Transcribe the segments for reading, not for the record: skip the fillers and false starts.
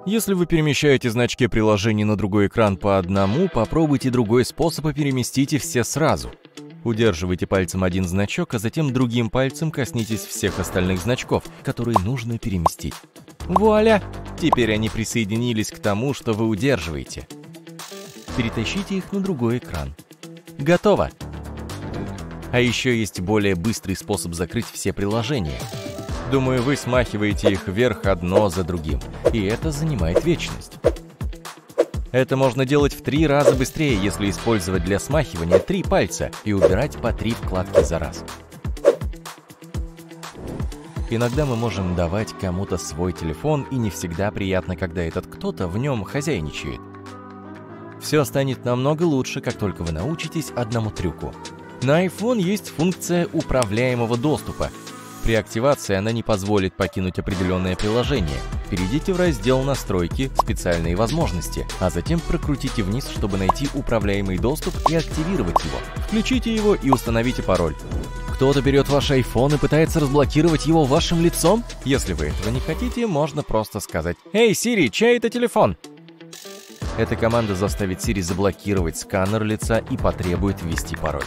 Если вы перемещаете значки приложений на другой экран по одному, попробуйте другой способ и переместите все сразу. Удерживайте пальцем один значок, а затем другим пальцем коснитесь всех остальных значков, которые нужно переместить. Вуаля! Теперь они присоединились к тому, что вы удерживаете. Перетащите их на другой экран. Готово! А еще есть более быстрый способ закрыть все приложения. Думаю, вы смахиваете их вверх одно за другим, и это занимает вечность. Это можно делать в 3 раза быстрее, если использовать для смахивания 3 пальца и убирать по 3 вкладки за раз. Иногда мы можем давать кому-то свой телефон, и не всегда приятно, когда этот кто-то в нем хозяйничает. Все станет намного лучше, как только вы научитесь одному трюку. На iPhone есть функция управляемого доступа. При активации она не позволит покинуть определенное приложение. Перейдите в раздел «Настройки», «Специальные возможности», а затем прокрутите вниз, чтобы найти управляемый доступ и активировать его. Включите его и установите пароль. Кто-то берет ваш iPhone и пытается разблокировать его вашим лицом? Если вы этого не хотите, можно просто сказать: «Эй, Siri, чей это телефон?» Эта команда заставит Siri заблокировать сканер лица и потребует ввести пароль.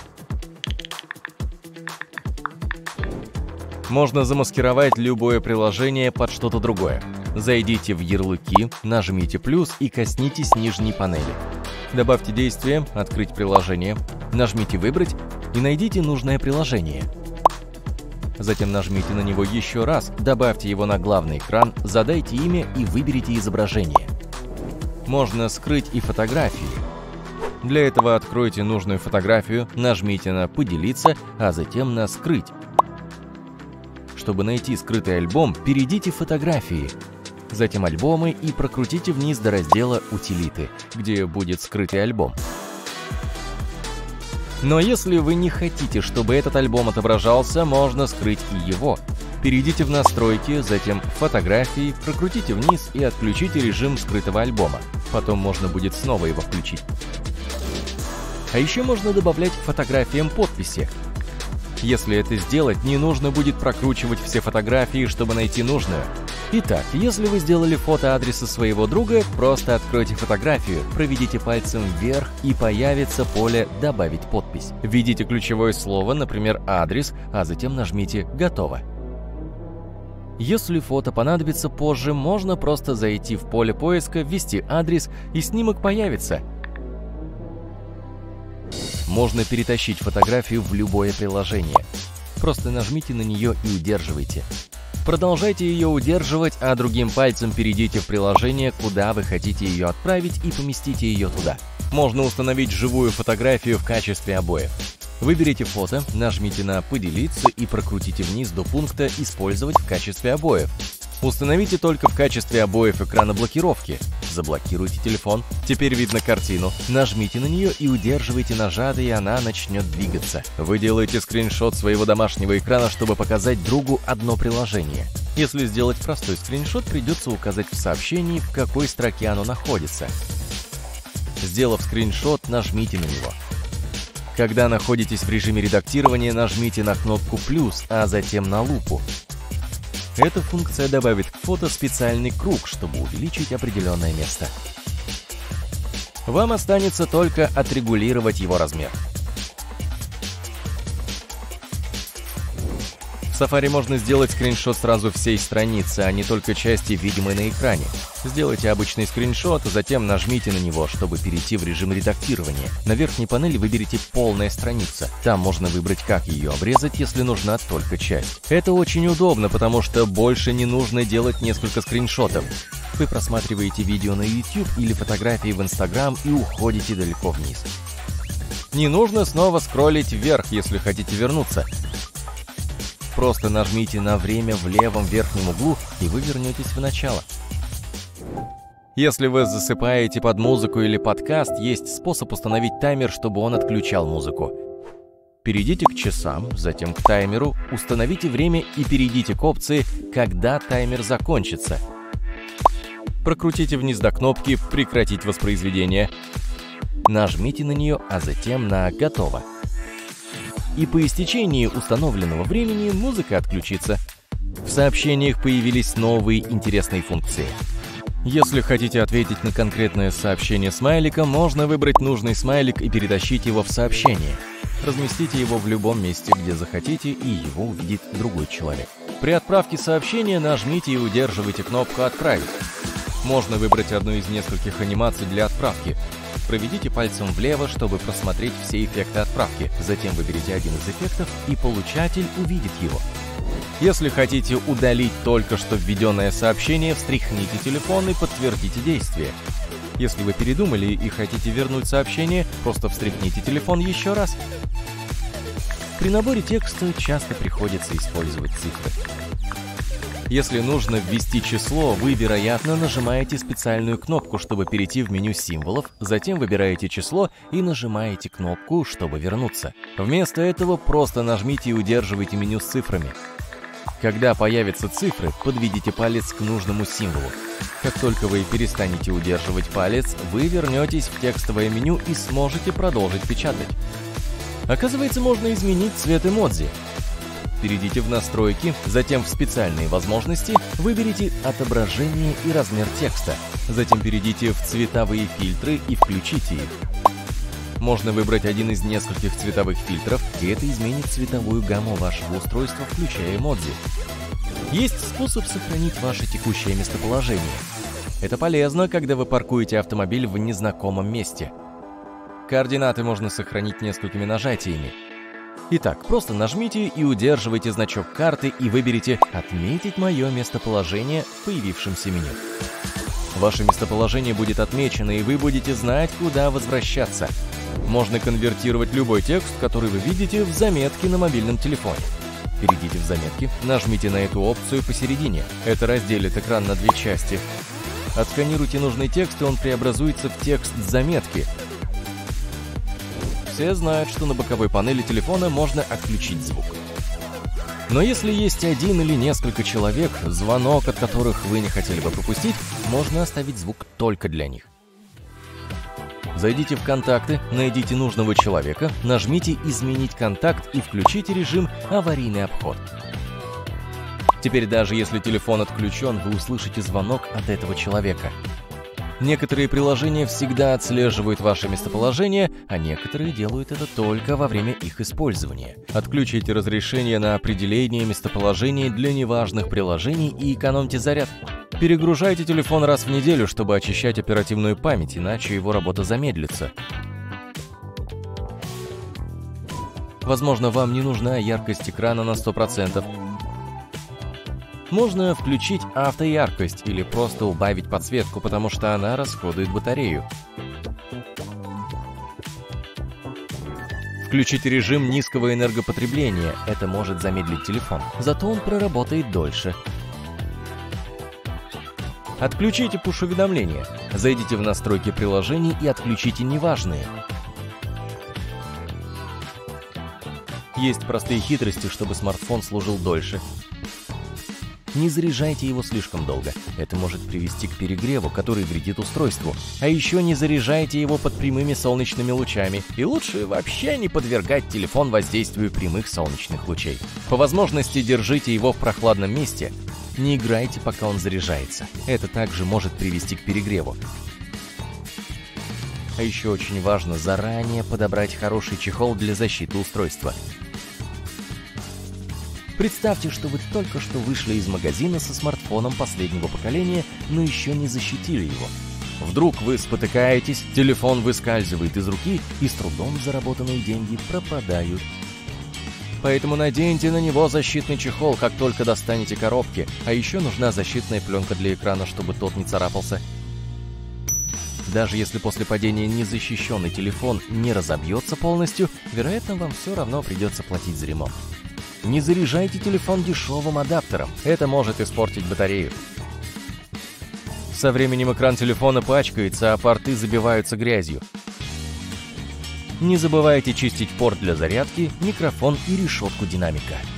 Можно замаскировать любое приложение под что-то другое. Зайдите в ярлыки, нажмите плюс и коснитесь нижней панели. Добавьте действие «Открыть приложение», нажмите «Выбрать» и найдите нужное приложение. Затем нажмите на него еще раз, добавьте его на главный экран, задайте имя и выберите изображение. Можно скрыть и фотографии. Для этого откройте нужную фотографию, нажмите на «Поделиться», а затем на «Скрыть». Чтобы найти скрытый альбом, перейдите в «Фотографии», затем «Альбомы» и прокрутите вниз до раздела «Утилиты», где будет скрытый альбом. Но если вы не хотите, чтобы этот альбом отображался, можно скрыть и его. Перейдите в «Настройки», затем в «Фотографии», прокрутите вниз и отключите режим скрытого альбома. Потом можно будет снова его включить. А еще можно добавлять к фотографиям подписи. Если это сделать, не нужно будет прокручивать все фотографии, чтобы найти нужную. Итак, если вы сделали фото адреса своего друга, просто откройте фотографию, проведите пальцем вверх и появится поле «Добавить подпись». Введите ключевое слово, например, «адрес», а затем нажмите «Готово». Если фото понадобится позже, можно просто зайти в поле поиска, ввести адрес, и снимок появится. Можно перетащить фотографию в любое приложение. Просто нажмите на нее и удерживайте. Продолжайте ее удерживать, а другим пальцем перейдите в приложение, куда вы хотите ее отправить, и поместите ее туда. Можно установить живую фотографию в качестве обоев. Выберите фото, нажмите на «Поделиться» и прокрутите вниз до пункта «Использовать в качестве обоев». Установите только в качестве обоев экрана блокировки. Заблокируйте телефон. Теперь видно картину. Нажмите на нее и удерживайте нажато, и она начнет двигаться. Вы делаете скриншот своего домашнего экрана, чтобы показать другу одно приложение. Если сделать простой скриншот, придется указать в сообщении, в какой строке оно находится. Сделав скриншот, нажмите на него. Когда находитесь в режиме редактирования, нажмите на кнопку «плюс», а затем на лупу. Эта функция добавит к фото специальный круг, чтобы увеличить определенное место. Вам останется только отрегулировать его размер. В Safari можно сделать скриншот сразу всей страницы, а не только части, видимой на экране. Сделайте обычный скриншот, а затем нажмите на него, чтобы перейти в режим редактирования. На верхней панели выберите «Полная страница». Там можно выбрать, как ее обрезать, если нужна только часть. Это очень удобно, потому что больше не нужно делать несколько скриншотов. Вы просматриваете видео на YouTube или фотографии в Instagram и уходите далеко вниз. Не нужно снова скроллить вверх, если хотите вернуться. Просто нажмите на время в левом верхнем углу, и вы вернетесь в начало. Если вы засыпаете под музыку или подкаст, есть способ установить таймер, чтобы он отключал музыку. Перейдите к часам, затем к таймеру, установите время и перейдите к опции «Когда таймер закончится». Прокрутите вниз до кнопки «Прекратить воспроизведение». Нажмите на нее, а затем на «Готово». И по истечении установленного времени музыка отключится. В сообщениях появились новые интересные функции. Если хотите ответить на конкретное сообщение смайликом, можно выбрать нужный смайлик и перетащить его в сообщение. Разместите его в любом месте, где захотите, и его увидит другой человек. При отправке сообщения нажмите и удерживайте кнопку «Отправить». Можно выбрать одну из нескольких анимаций для отправки. Проведите пальцем влево, чтобы просмотреть все эффекты отправки. Затем выберите один из эффектов, и получатель увидит его. Если хотите удалить только что введенное сообщение, встряхните телефон и подтвердите действие. Если вы передумали и хотите вернуть сообщение, просто встряхните телефон еще раз. При наборе текста часто приходится использовать цифры. Если нужно ввести число, вы, вероятно, нажимаете специальную кнопку, чтобы перейти в меню символов, затем выбираете число и нажимаете кнопку, чтобы вернуться. Вместо этого просто нажмите и удерживайте меню с цифрами. Когда появятся цифры, подведите палец к нужному символу. Как только вы перестанете удерживать палец, вы вернетесь в текстовое меню и сможете продолжить печатать. Оказывается, можно изменить цвет эмодзи. Перейдите в настройки, затем в специальные возможности, выберите отображение и размер текста, затем перейдите в цветовые фильтры и включите их. Можно выбрать один из нескольких цветовых фильтров, и это изменит цветовую гамму вашего устройства, включая эмодзи. Есть способ сохранить ваше текущее местоположение. Это полезно, когда вы паркуете автомобиль в незнакомом месте. Координаты можно сохранить несколькими нажатиями. Итак, просто нажмите и удерживайте значок карты и выберите «Отметить мое местоположение» в появившемся меню. Ваше местоположение будет отмечено, и вы будете знать, куда возвращаться. Можно конвертировать любой текст, который вы видите, в заметки на мобильном телефоне. Перейдите в заметки, нажмите на эту опцию посередине. Это разделит экран на две части. Отсканируйте нужный текст, и он преобразуется в текст заметки. Все знают, что на боковой панели телефона можно отключить звук. Но если есть один или несколько человек, звонок от которых вы не хотели бы пропустить, можно оставить звук только для них. Зайдите в «Контакты», найдите нужного человека, нажмите «Изменить контакт» и включите режим «Аварийный обход». Теперь даже если телефон отключен, вы услышите звонок от этого человека. Некоторые приложения всегда отслеживают ваше местоположение, а некоторые делают это только во время их использования. Отключите разрешение на определение местоположения для неважных приложений и экономьте заряд. Перегружайте телефон раз в неделю, чтобы очищать оперативную память, иначе его работа замедлится. Возможно, вам не нужна яркость экрана на 100%. Можно включить автояркость или просто убавить подсветку, потому что она расходует батарею. Включите режим низкого энергопотребления, это может замедлить телефон, зато он проработает дольше. Отключите пуш-уведомления, зайдите в настройки приложений и отключите неважные. Есть простые хитрости, чтобы смартфон служил дольше. Не заряжайте его слишком долго. Это может привести к перегреву, который вредит устройству. А еще не заряжайте его под прямыми солнечными лучами. И лучше вообще не подвергать телефон воздействию прямых солнечных лучей. По возможности держите его в прохладном месте. Не играйте, пока он заряжается. Это также может привести к перегреву. А еще очень важно заранее подобрать хороший чехол для защиты устройства. Представьте, что вы только что вышли из магазина со смартфоном последнего поколения, но еще не защитили его. Вдруг вы спотыкаетесь, телефон выскальзывает из руки, и с трудом заработанные деньги пропадают. Поэтому наденьте на него защитный чехол, как только достанете коробки, а еще нужна защитная пленка для экрана, чтобы тот не царапался. Даже если после падения незащищенный телефон не разобьется полностью, вероятно, вам все равно придется платить за ремонт. Не заряжайте телефон дешевым адаптером, это может испортить батарею. Со временем экран телефона пачкается, а порты забиваются грязью. Не забывайте чистить порт для зарядки, микрофон и решетку динамика.